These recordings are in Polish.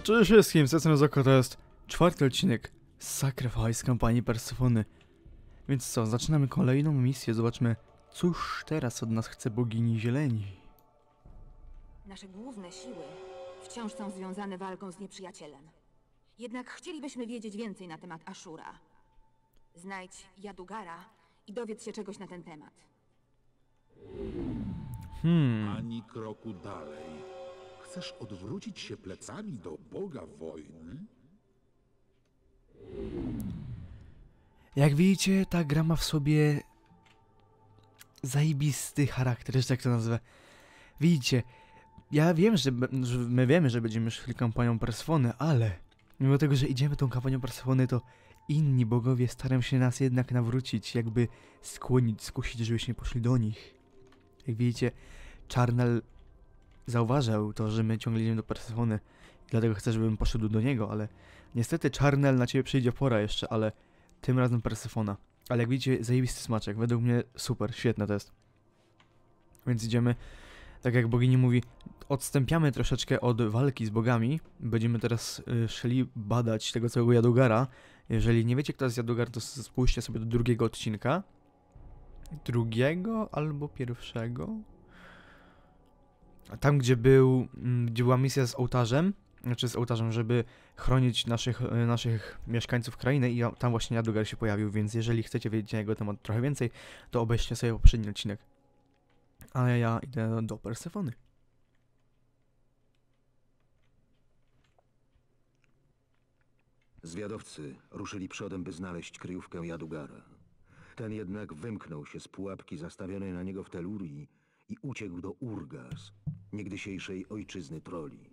Cześć wszystkim, z jestem Zoko, to jest 4. odcinek Sacrifice kampanii Persefony. Więc co, zaczynamy kolejną misję, zobaczmy, cóż teraz od nas chce bogini zieleni. Nasze główne siły wciąż są związane walką z nieprzyjacielem. Jednak chcielibyśmy wiedzieć więcej na temat Ashura. Znajdź Jadugara i dowiedz się czegoś na ten temat. Ani kroku dalej. Chcesz odwrócić się plecami do Boga wojny? Jak widzicie, ta gra ma w sobie zajebisty charakter, że tak to nazwę. Widzicie, ja wiem, że my wiemy, że będziemy szli kampanią Persefony, ale mimo tego, że idziemy tą kampanią Persefony, to inni bogowie starają się nas jednak nawrócić, jakby skłonić, skusić, żebyśmy poszli do nich. Jak widzicie, Charnel zauważył to, że my ciągle idziemy do Persefony i dlatego chce, żebym poszedł do niego, ale niestety Charnel, na ciebie przyjdzie pora jeszcze, ale tym razem Persefona. Ale jak widzicie, zajebisty smaczek, według mnie super, świetne to jest. Więc idziemy, tak jak bogini mówi, odstępiamy troszeczkę od walki z bogami. Będziemy teraz szli badać tego całego Jadugara. Jeżeli nie wiecie, kto jest Jadugar, to spójrzcie sobie do drugiego odcinka. Drugiego albo pierwszego? Tam, gdzie była misja z ołtarzem, żeby chronić naszych mieszkańców krainy i tam właśnie Jadugar się pojawił, więc jeżeli chcecie wiedzieć na jego temat trochę więcej, to obejrzcie sobie poprzedni odcinek. Ale ja idę do Persefony. Zwiadowcy ruszyli przodem, by znaleźć kryjówkę Jadugara. Ten jednak wymknął się z pułapki zastawionej na niego w Telurii i uciekł do Urgas, niegdysiejszej ojczyzny troli.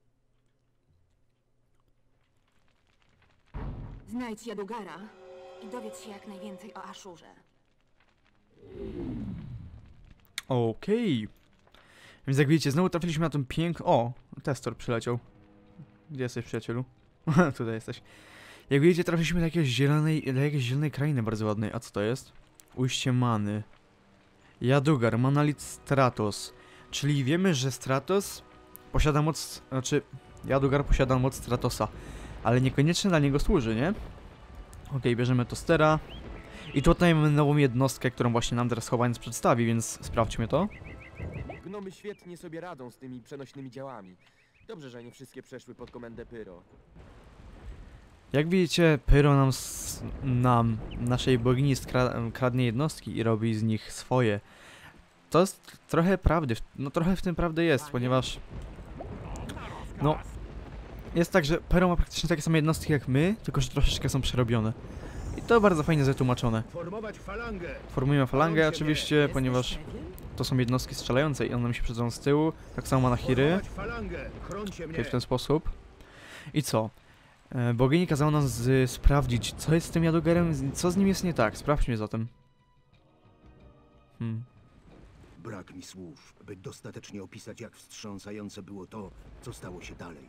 Znajdź Jadugara i dowiedz się jak najwięcej o Ashurze. Okej. Więc jak widzicie, znowu trafiliśmy na tą piękną... O! Testor przyleciał. Gdzie jesteś, przyjacielu? Tutaj jesteś. Jak widzicie, trafiliśmy do jakiejś zielonej krainy bardzo ładnej. A co to jest? Ujście Many. Jadugar, Manalit Stratos. Czyli wiemy, że Stratos posiada moc... Jadugar posiada moc Stratosa. Ale niekoniecznie dla niego służy, nie? Okej, bierzemy Tostera. I tutaj mamy nową jednostkę, którą właśnie nam teraz chowaniec przedstawi, więc sprawdźmy to. Gnomy świetnie sobie radzą z tymi przenośnymi działami. Dobrze, że nie wszystkie przeszły pod komendę Pyro. Jak widzicie, Pyro naszej bogini kradnie jednostki i robi z nich swoje. To jest trochę prawdy, no trochę w tym prawdy jest, ponieważ... No... Jest tak, że Pyro ma praktycznie takie same jednostki jak my, tylko że troszeczkę są przerobione. I to bardzo fajnie wytłumaczone. Formować falangę! Formujemy falangę oczywiście, ponieważ to są jednostki strzelające i one mi się przydzą z tyłu. Tak samo Manahiry. Okay, w ten sposób. I co? Bogini kazała nam sprawdzić, co jest z tym Jadugarem, co z nim jest nie tak. Sprawdźmy zatem. Brak mi słów, by dostatecznie opisać, jak wstrząsające było to, co stało się dalej.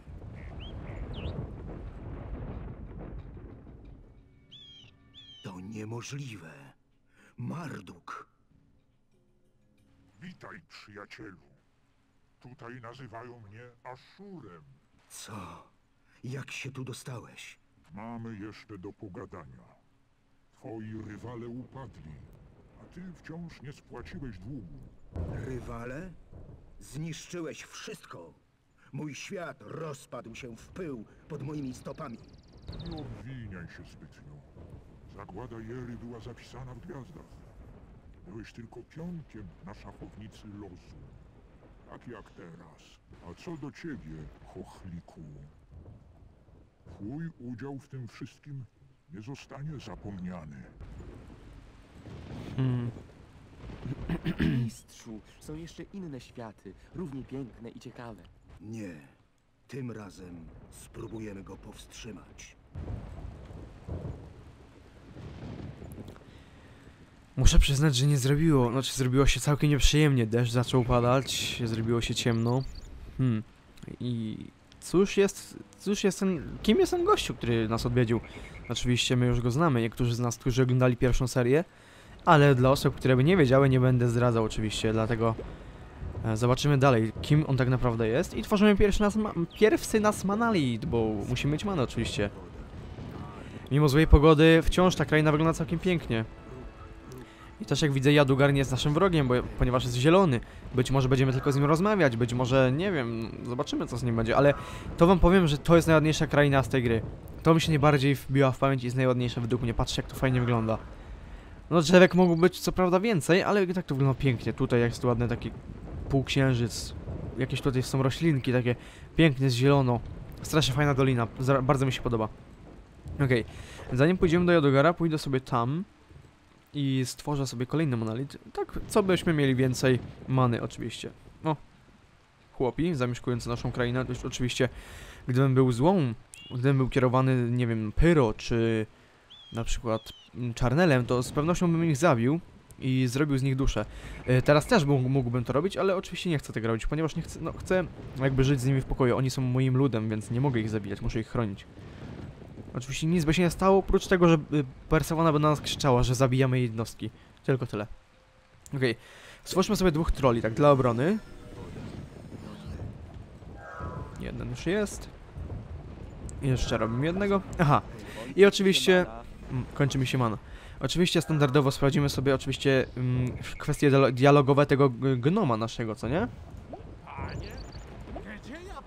To niemożliwe. Marduk. Witaj, przyjacielu. Tutaj nazywają mnie Ashurem. Co? Jak się tu dostałeś? Mamy jeszcze do pogadania. Twoi rywale upadli, a ty wciąż nie spłaciłeś długu. Rywale? Zniszczyłeś wszystko. Mój świat rozpadł się w pył pod moimi stopami. Nie obwiniaj się zbytnio. Zagłada Jery była zapisana w gwiazdach. Byłeś tylko pionkiem na szachownicy losu. Tak jak teraz. A co do ciebie, chochliku? Twój udział w tym wszystkim nie zostanie zapomniany. Mistrzu, są jeszcze inne światy, równie piękne i ciekawe. Nie. Tym razem spróbujemy go powstrzymać. Muszę przyznać, że nie zrobiło się całkiem nieprzyjemnie. Deszcz zaczął padać, zrobiło się ciemno. I kim jest ten gościu, który nas odwiedził? Oczywiście my już go znamy, niektórzy z nas, którzy oglądali pierwszą serię, ale dla osób, które by nie wiedziały, nie będę zdradzał oczywiście, dlatego Zobaczymy dalej, kim on tak naprawdę jest i tworzymy pierwszy nas Manalit, bo musimy mieć manę oczywiście. Mimo złej pogody wciąż ta kraina wygląda całkiem pięknie. I też jak widzę, Jadugar nie jest naszym wrogiem, ponieważ jest zielony. Być może będziemy tylko z nim rozmawiać, być może, nie wiem, zobaczymy co z nim będzie, ale to wam powiem, że to jest najładniejsza kraina z tej gry. To mi się najbardziej wbiła w pamięć i jest najładniejsza według mnie, patrzcie jak to fajnie wygląda. No drzewek mogło być co prawda więcej, ale tak to wygląda pięknie. Tutaj jest ładny taki półksiężyc, jakieś tutaj są roślinki takie, pięknie, z zielono. Strasznie fajna dolina, bardzo mi się podoba. Okej, zanim pójdziemy do Jadugara, pójdę sobie tam i stworzę sobie kolejny monolit, tak co byśmy mieli więcej many oczywiście. O, chłopi zamieszkujący naszą krainę, to oczywiście gdybym był złą, gdybym był kierowany, nie wiem, Pyro czy na przykład Czarnelem, to z pewnością bym ich zabił i zrobił z nich duszę. Teraz też mógłbym to robić, ale oczywiście nie chcę tego robić, ponieważ nie chcę, no, chcę jakby żyć z nimi w pokoju. Oni są moim ludem, więc nie mogę ich zabijać, muszę ich chronić. Oczywiście nic by się nie stało, oprócz tego, że Persefona by na nas krzyczała, że zabijamy jednostki. Tylko tyle. Okej. Stwórzmy sobie 2 trolli, tak, dla obrony. Jeden już jest. Jeszcze robimy jednego. Aha. I oczywiście... kończy mi się mana. Oczywiście standardowo sprawdzimy sobie oczywiście kwestie dialogowe tego gnoma naszego, co nie? Panie, gdzie ja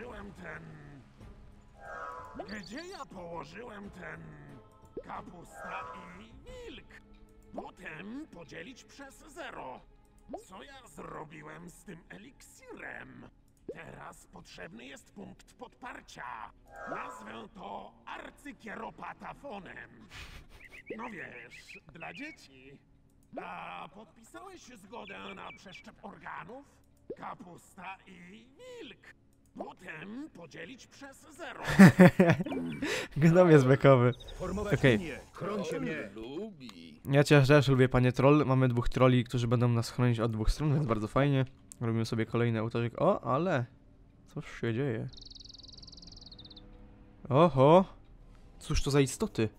położyłem ten kapusta i wilk? Potem podzielić przez 0. Co ja zrobiłem z tym eliksirem? Teraz potrzebny jest punkt podparcia. Nazwę to arcykieropatafonem. No wiesz, dla dzieci. A podpisałeś zgodę na przeszczep organów? Kapusta i wilk. Potem podzielić przez 0. Gnom jest bekowy. Okej. Ja cię też lubię, panie troll. Mamy 2 trolli, którzy będą nas chronić od 2 stron, więc bardzo fajnie. Robimy sobie kolejny ołtarzyk. O, ale... cóż się dzieje? Oho! Cóż to za istoty?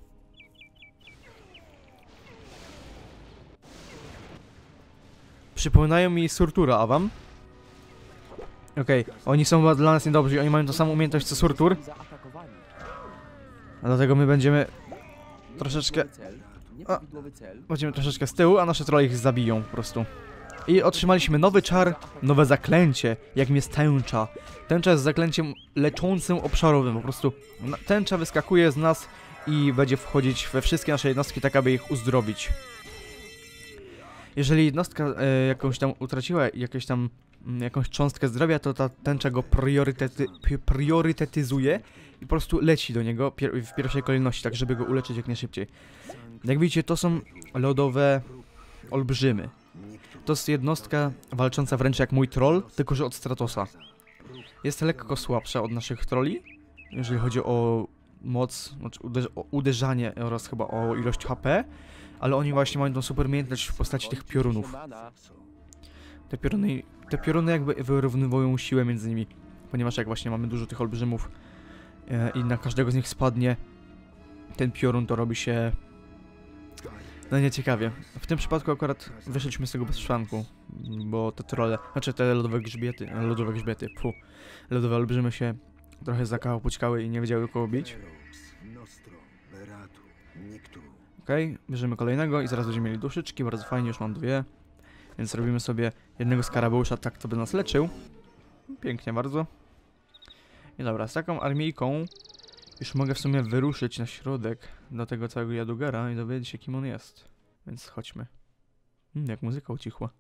Przypominają mi Surtura, a wam? Okej, oni są dla nas niedobrzy, oni mają tą samą umiejętność co Surtur. A dlatego my będziemy troszeczkę... Będziemy troszeczkę z tyłu, a nasze trolle ich zabiją po prostu. I otrzymaliśmy nowy czar, nowe zaklęcie, jakim jest tęcza. Tęcza jest zaklęciem leczącym obszarowym, po prostu tęcza wyskakuje z nas i będzie wchodzić we wszystkie nasze jednostki, tak aby ich uzdrowić. Jeżeli jednostka jakąś tam utraciła jakąś cząstkę zdrowia, to ta tęcza go priorytetyzuje i po prostu leci do niego w pierwszej kolejności, tak żeby go uleczyć jak najszybciej. Jak widzicie, to są lodowe olbrzymy. To jest jednostka walcząca wręcz jak mój troll, tylko że od Stratosa. Jest lekko słabsza od naszych trolli, jeżeli chodzi o moc, znaczy o uderzanie oraz chyba o ilość HP, ale oni właśnie mają tą super umiejętność w postaci tych piorunów. Te pioruny jakby wyrównywują siłę między nimi, ponieważ jak właśnie mamy dużo tych olbrzymów i na każdego z nich spadnie ten piorun, to robi się... no nieciekawie. W tym przypadku akurat wyszliśmy z tego bez szwanku, bo te trolle, znaczy te lodowe olbrzymy się trochę zakałopućkały i nie wiedziały kogo bić. Okej, bierzemy kolejnego i zaraz będziemy mieli duszyczki, bardzo fajnie, już mam 2. Więc robimy sobie jednego skarabeusza, tak to by nas leczył. Pięknie bardzo. I dobra, z taką armijką już mogę w sumie wyruszyć na środek do tego całego Jadugara i dowiedzieć się, kim on jest. Więc chodźmy. Jak muzyka ucichła.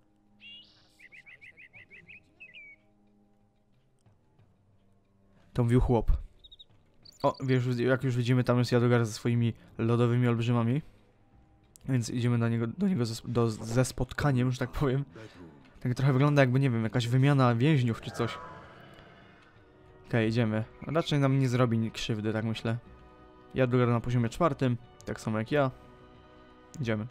To mówił chłop. O, wiesz, jak już widzimy, tam jest Jadugar ze swoimi lodowymi olbrzymami. Więc idziemy do niego ze spotkaniem, że tak powiem. Tak trochę wygląda jakby, nie wiem, jakaś wymiana więźniów czy coś. Okej, idziemy. Raczej nam nie zrobi krzywdy, tak myślę. Jadugar na poziomie 4, tak samo jak ja. Idziemy.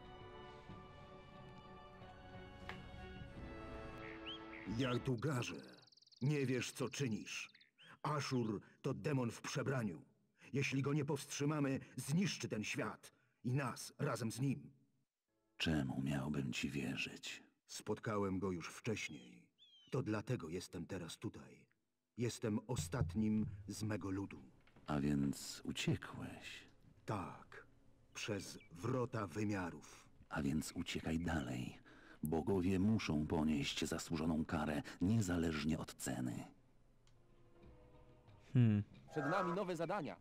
Jadugarze, nie wiesz co czynisz. Aszur to demon w przebraniu. Jeśli go nie powstrzymamy, zniszczy ten świat i nas razem z nim. Czemu miałbym ci wierzyć? Spotkałem go już wcześniej. To dlatego jestem teraz tutaj. Jestem ostatnim z mego ludu. A więc uciekłeś. Tak, przez wrota wymiarów. A więc uciekaj dalej. Bogowie muszą ponieść zasłużoną karę, niezależnie od ceny. Przed nami nowe zadania.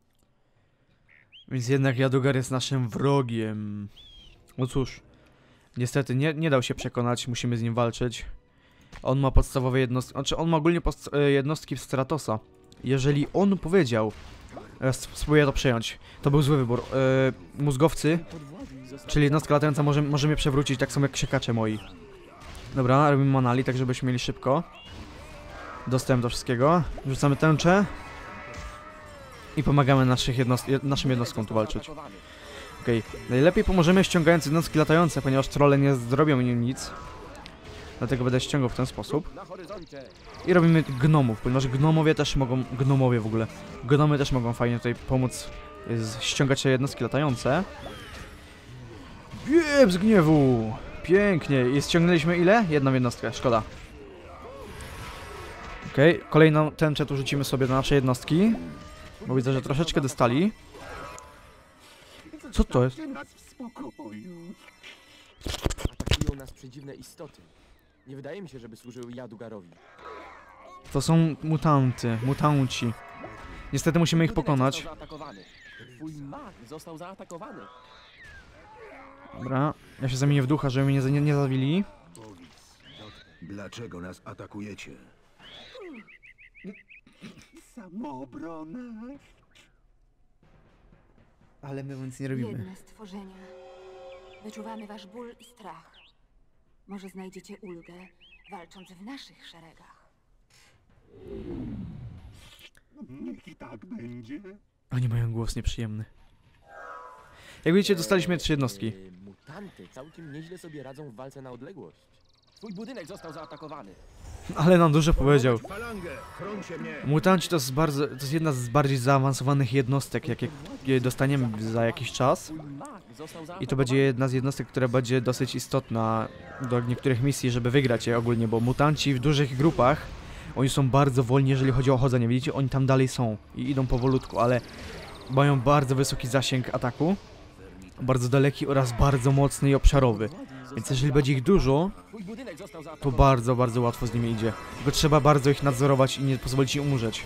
Więc jednak Jadugar jest naszym wrogiem. No cóż, niestety nie dał się przekonać, musimy z nim walczyć. On ma podstawowe jednostki, znaczy on ma ogólnie jednostki w Stratosa. Jeżeli on powiedział, spróbuję to przejąć, to był zły wybór. Mózgowcy, czyli jednostka latająca może mnie przewrócić, tak samo jak krzykacze moi. Dobra, robimy manali, tak żebyśmy mieli szybko dostęp do wszystkiego. Rzucamy tęczę. I pomagamy naszym jednostkom tu walczyć. Okej. Najlepiej pomożemy ściągając jednostki latające, ponieważ trolle nie zrobią im nic. Dlatego będę ściągał w ten sposób. I robimy gnomów, ponieważ gnomowie też mogą... Gnomowie w ogóle. Gnomy też mogą fajnie tutaj pomóc ściągać te jednostki latające. Bieb z gniewu! Pięknie. I ściągnęliśmy ile? Jedną jednostkę. Szkoda. Okej. Kolejną tęczę tu rzucimy sobie do naszej jednostki. Bo widzę, że troszeczkę dostali. Co to jest? Atakują nas przedziwne istoty. Nie wydaje mi się, żeby służyły Jadugarowi. To są mutanci. Niestety musimy ich pokonać. Twój mag został zaatakowany. Dobra, ja się zamienię w ducha, żeby mnie nie zawili. Dlaczego nas atakujecie? Samoobrona. Ale my nic nie robimy. Biedne stworzenia. Wyczuwamy wasz ból i strach. Może znajdziecie ulgę, walcząc w naszych szeregach. Niech i tak będzie. Oni mają głos nieprzyjemny. Jak widzicie, dostaliśmy 3 jednostki. Mutanty całkiem nieźle sobie radzą w walce na odległość. Twój budynek został zaatakowany. Ale nam dużo powiedział. Falangę, chrońcie mnie! Mutanci to jest jedna z bardziej zaawansowanych jednostek, jakie dostaniemy za jakiś czas. Twój mag został I zaatakowany. to będzie jedna z jednostek, która będzie dosyć istotna do niektórych misji, żeby wygrać je ogólnie, bo mutanci w dużych grupach, oni są bardzo wolni, jeżeli chodzi o chodzenie. Widzicie, oni tam dalej są i idą powolutku, ale mają bardzo wysoki zasięg ataku, bardzo daleki oraz bardzo mocny i obszarowy. Więc jeżeli będzie ich dużo, Twój budynek został to zaatakowany. bardzo łatwo z nimi idzie. Tylko trzeba bardzo ich nadzorować i nie pozwolić im umrzeć.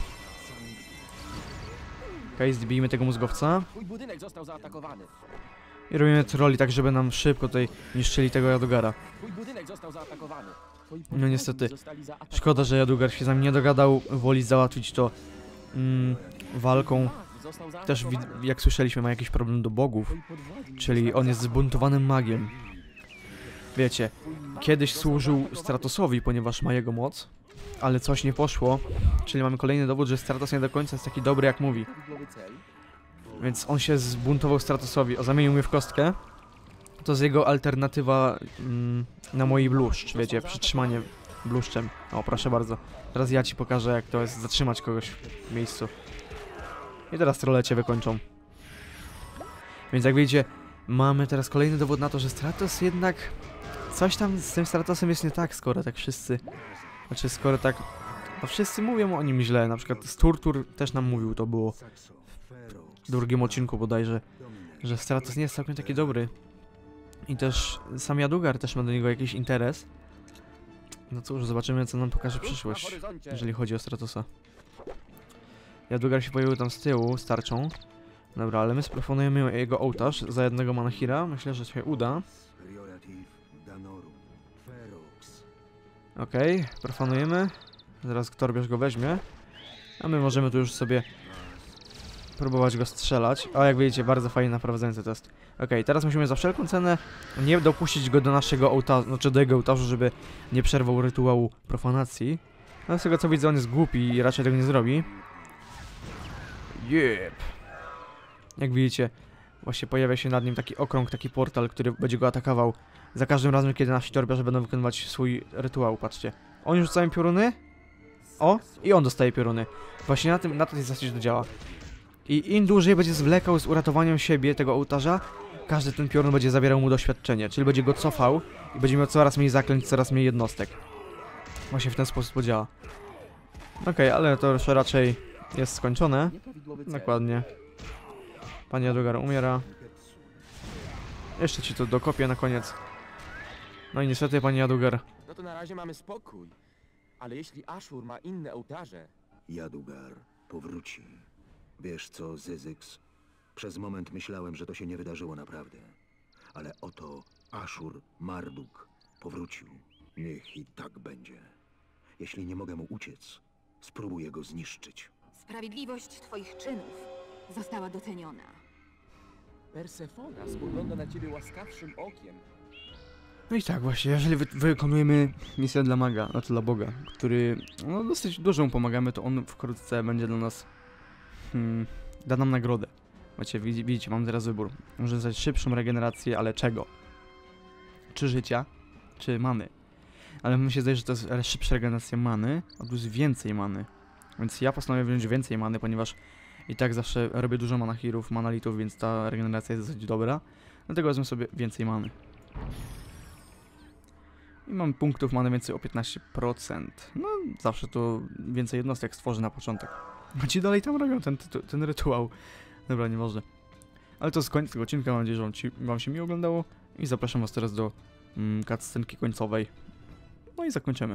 Okej, zdbijmy tego mózgowca. Twój budynek został zaatakowany. I robimy trolli tak, żeby nam szybko tutaj niszczyli tego Jadugara. Twój budynek został zaatakowany. Twoi No niestety. zostali zaatakowani. Szkoda, że Jadugar się z nami nie dogadał. Woli załatwić to walką. Został Też zaatakowany. jak słyszeliśmy, ma jakiś problem do bogów. Czyli on jest zbuntowanym magiem. Wiecie, kiedyś służył Stratosowi, ponieważ ma jego moc. Ale coś nie poszło. Czyli mamy kolejny dowód, że Stratos nie do końca jest taki dobry, jak mówi. Prawidłowy cel. Więc on się zbuntował Stratosowi, zamienił mnie w kostkę. To jest jego alternatywa na mój bluszcz, wiecie, przytrzymanie bluszczem. O, proszę bardzo. Teraz ja ci pokażę, jak to jest zatrzymać kogoś w miejscu. I teraz trolle cię wykończą. Więc jak widzicie, mamy teraz kolejny dowód na to, że Stratos jednak... Coś tam z tym Stratosem jest nie tak, skoro tak wszyscy... Znaczy, skoro tak... No wszyscy mówią o nim źle, na przykład Sturtur też nam mówił, to było w drugim odcinku bodajże, że Stratos nie jest całkiem taki dobry. I też sam Jadugar też ma do niego jakiś interes. No cóż, zobaczymy, co nam pokaże przyszłość, jeżeli chodzi o Stratosa. Jadugar się pojawił tam z tyłu, z tarczą. Dobra, ale my sproponujemy jego ołtarz za jednego Manahira. Myślę, że się uda. Okej, profanujemy. Zaraz Torbierz go weźmie. A my możemy tu już sobie próbować go strzelać. O, jak widzicie, bardzo fajnie naprowadzający test. Okej, teraz musimy za wszelką cenę nie dopuścić go do naszego ołtarza, znaczy do jego ołtarza, żeby nie przerwał rytuału profanacji. Ale z tego co widzę, on jest głupi i raczej tego nie zrobi. Jep. Jak widzicie, właśnie pojawia się nad nim taki okrąg, taki portal, który będzie go atakował za każdym razem, kiedy nasi torbiarze będą wykonywać swój rytuał, patrzcie. Oni rzucają pioruny. O, i on dostaje pioruny. Właśnie na tej zasadzie to działa. I im dłużej będzie zwlekał z uratowaniem siebie, tego ołtarza, każdy ten piorun będzie zabierał mu doświadczenie, czyli będzie go cofał i będzie miał coraz mniej zaklęć, coraz mniej jednostek. Właśnie w ten sposób podziała. Okej, ale to już raczej jest skończone. Nieprawidłowy cel. Dokładnie. Pani Jadugar umiera. Jeszcze ci to dokopię na koniec. No i niestety pani Jadugar. No to na razie mamy spokój. Ale jeśli Ashur ma inne ołtarze, Jadugar powróci. Wiesz co, Zyzyks? Przez moment myślałem, że to się nie wydarzyło naprawdę. Ale oto Ashur Marduk powrócił. Niech i tak będzie. Jeśli nie mogę mu uciec, spróbuję go zniszczyć. Sprawiedliwość twoich czynów została doceniona. Persefona spogląda na ciebie łaskawszym okiem. No i tak właśnie, jeżeli wykonujemy misję dla maga, znaczy dla Boga, który no dosyć dużo mu pomagamy, to on wkrótce będzie dla nas da nam nagrodę. Wiecie, widzicie, mam teraz wybór. Może dostać szybszą regenerację, ale czego? Czy życia, czy many. Ale mi się zdaje, że to jest szybsza regeneracja many, a plus więcej many. Więc ja postanowię wziąć więcej many, ponieważ i tak zawsze robię dużo manahirów, manalitów, więc ta regeneracja jest dosyć dobra. Dlatego wezmę sobie więcej many. I mam punktów many więcej o 15%. No, zawsze to więcej jednostek stworzy na początek. A ci dalej tam robią ten rytuał. Dobra, nieważne. Ale to jest koniec tego odcinka, mam nadzieję, że wam się miło oglądało. I zapraszam was teraz do cutscenki końcowej. No i zakończymy.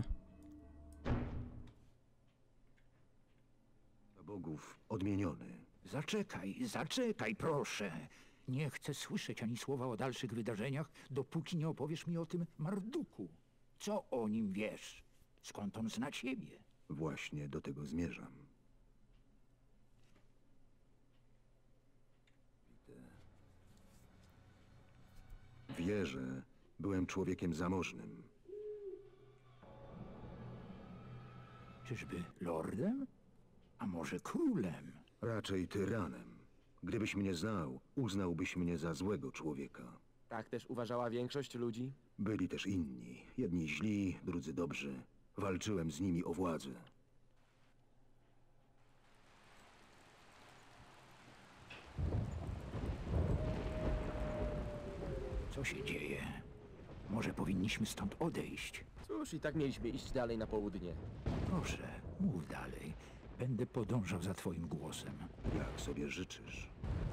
Bogów odmieniony. Zaczekaj, proszę. Nie chcę słyszeć ani słowa o dalszych wydarzeniach, dopóki nie opowiesz mi o tym Marduku. Co o nim wiesz? Skąd on zna ciebie? Właśnie do tego zmierzam. W wierze byłem człowiekiem zamożnym. Czyżby lordem? A może królem? Raczej tyranem. Gdybyś mnie znał, uznałbyś mnie za złego człowieka. Tak też uważała większość ludzi? Byli też inni. Jedni źli, drudzy dobrzy. Walczyłem z nimi o władzę. Co się dzieje? Może powinniśmy stąd odejść? Cóż, i tak mieliśmy iść dalej na południe. Proszę, mów dalej. Będę podążał za twoim głosem. Jak sobie życzysz.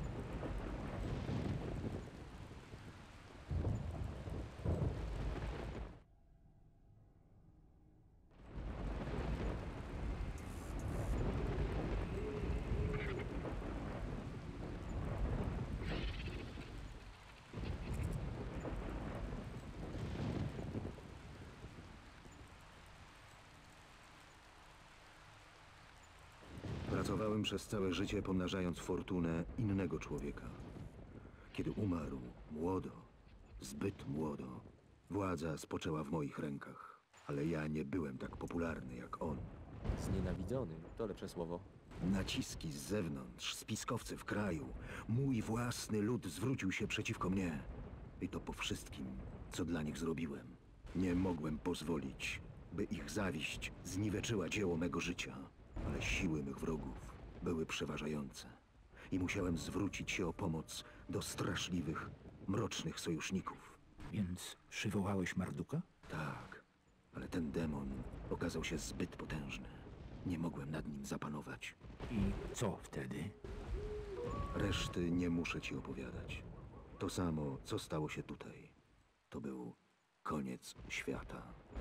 Pracowałem przez całe życie, pomnażając fortunę innego człowieka. Kiedy umarł młodo, zbyt młodo, władza spoczęła w moich rękach. Ale ja nie byłem tak popularny jak on. Znienawidzony, to lepsze słowo. Naciski z zewnątrz, spiskowcy w kraju, mój własny lud zwrócił się przeciwko mnie. I to po wszystkim, co dla nich zrobiłem. Nie mogłem pozwolić, by ich zawiść zniweczyła dzieło mego życia. Ale siły mych wrogów były przeważające i musiałem zwrócić się o pomoc do straszliwych, mrocznych sojuszników. Więc przywołałeś Marduka? Tak, ale ten demon okazał się zbyt potężny. Nie mogłem nad nim zapanować. I co wtedy? Reszty nie muszę ci opowiadać. To samo, co stało się tutaj. To był koniec świata.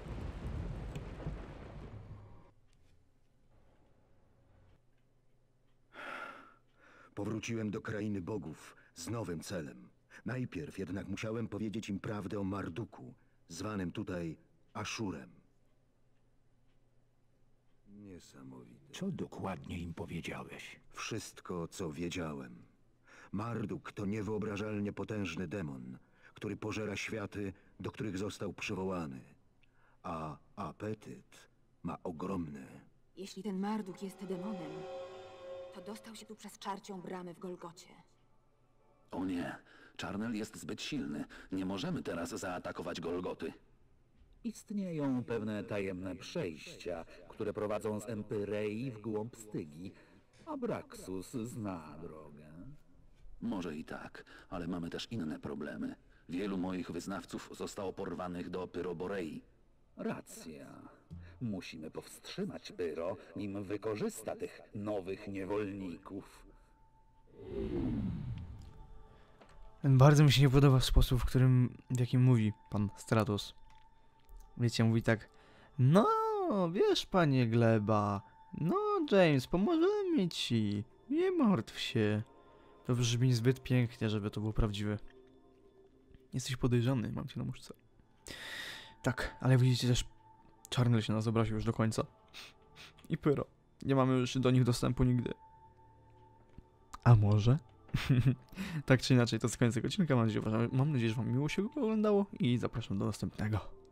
Powróciłem do krainy bogów z nowym celem. Najpierw jednak musiałem powiedzieć im prawdę o Marduku, zwanym tutaj Ashurem. Niesamowite. Co dokładnie im powiedziałeś? Wszystko, co wiedziałem. Marduk to niewyobrażalnie potężny demon, który pożera światy, do których został przywołany. A apetyt ma ogromny. Jeśli ten Marduk jest demonem, to dostał się tu przez czarcią bramę w Golgocie. O nie, Czarnel jest zbyt silny. Nie możemy teraz zaatakować Golgoty. Istnieją pewne tajemne przejścia, które prowadzą z Empyrei w głąb Stygi. Abraxus zna drogę. Może i tak, ale mamy też inne problemy. Wielu moich wyznawców zostało porwanych do Pyroborei. Racja. Musimy powstrzymać Pyro, nim wykorzysta tych nowych niewolników. Bardzo mi się nie podoba sposób, w jakim mówi pan Stratos. Wiecie, mówi tak: no, wiesz, panie Gleba, no, James, pomożemy ci, nie martw się. To brzmi zbyt pięknie, żeby to było prawdziwe. Jesteś podejrzany, mam cię na muszce. Tak, ale widzicie też, Czarny się nas obraził już do końca. I Pyro. Nie mamy już do nich dostępu nigdy. A może? Tak czy inaczej, to jest koniec tego odcinka. Mam nadzieję, że wam miło się oglądało i zapraszam do następnego.